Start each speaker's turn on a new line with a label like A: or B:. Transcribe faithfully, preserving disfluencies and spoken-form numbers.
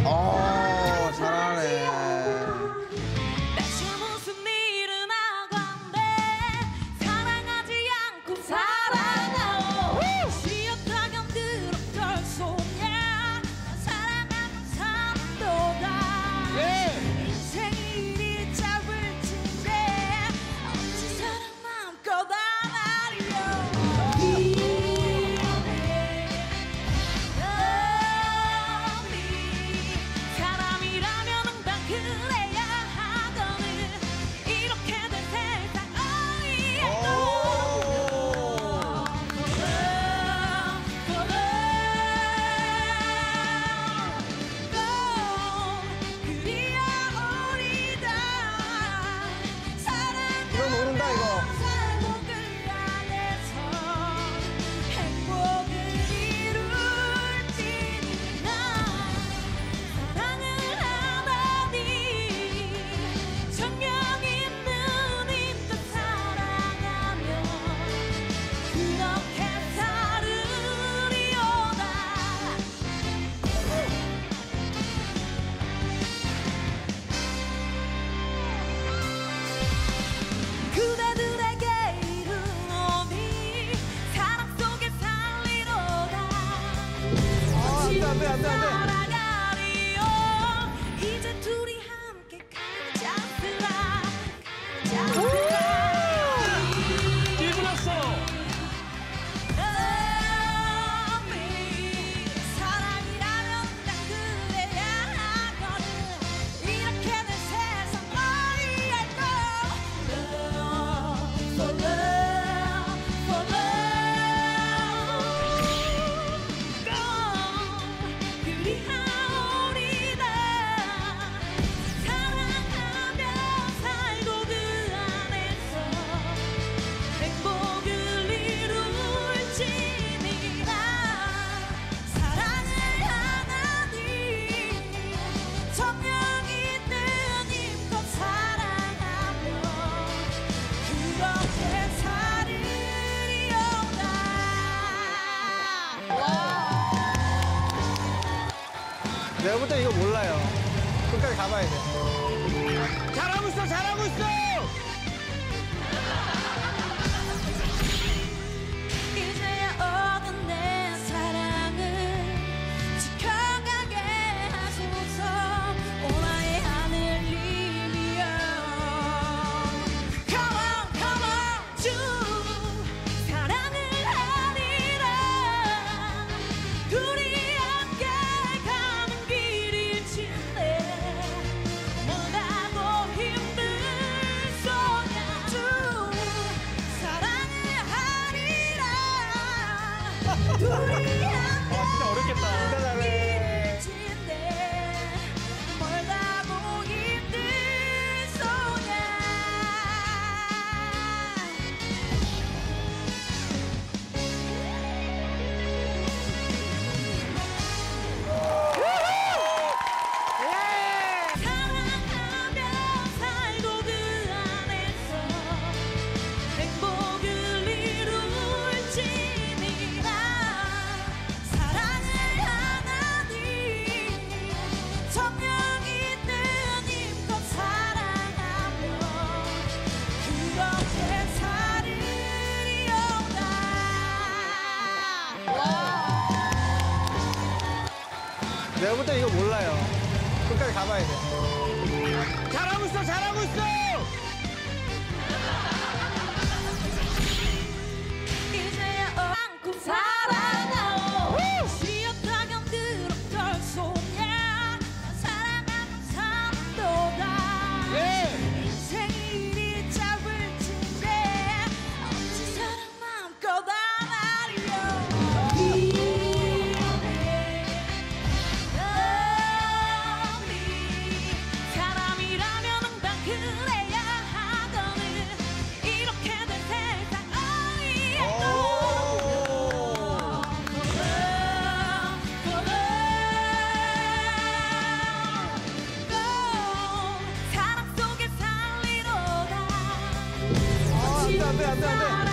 A: 어, 잘하네.
B: 대체 무슨 일은 하건데 사랑하지 않고 사랑하오. 쉬었다간 그럭 소냐 사랑하면 사는도다. 인생이 이리 짧을 텐데 어찌 사랑 마음껏 안하리요. 미안해 너니 사람이라면 응당 그래야 하거든. 이렇게 된 세상 어이없고 그리워오리다.
A: 이거 모른다, 이거.
B: 행복을 안에서 행복을 이룰지니 나 사랑을 하다니 정녕 있는 힘껏 사랑하며 그렇게 살으리오다. 그대들에게 이르노니 사랑 속에 살리로다.
A: 안 돼, 안 돼, 안 돼, 안 돼.
B: 살아가리요. 이제 둘이 함께 가자스라 가자스라. 너미 사랑이라면 난 그래야 하거든. 이렇게 된 세상 어이없고 Love for love for love 그리하오리다. 사랑하며 살고 그 안에서 행복을 이룰지니 나 사랑을 하나니 정녕 있는 힘껏 사랑하며 그렇게 살으리오다.
A: 내가 볼 때 이거 몰라요. 끝까지 가봐야 돼.
C: 잘하고 있어, 잘하고 있어.
B: 이제야 얻은 내 사랑을 지켜가게 하소서. 오나의 하늘님이여 Come on, come on 주 사랑을 하리라. 둘이 함께 가는 길일진데 멀다고 힘든 소냐 주 사랑을 하리라. 둘이 함께
C: 진짜 어렵겠다.
A: 진짜 잘해.
B: 길일진데 멀다고 힘든 소냐. 사랑하며 살고 그 안에서 행복을 이룰지니 나 사랑을 하나니 정녕 있는 힘껏 사랑하며 그렇게 살으리오다.
A: 내가 볼 때 이거 몰라요. 끝까지 가봐야 돼.
C: 잘하고 있어, 잘하고 있어.
B: 이제야 않고 사랑하오. 쉬었다간 그럭 소냐 사랑하면 사는도다. 인생이 이리 짧을 텐데 어찌 사랑 마음껏 안하리요. 미안해 너니 사람이라면 응당 그래야 하거든. 이렇게 된 세상 어이없고 사랑 속에 살리로다.
A: 안 돼, 안 돼, 안 돼, 안 돼.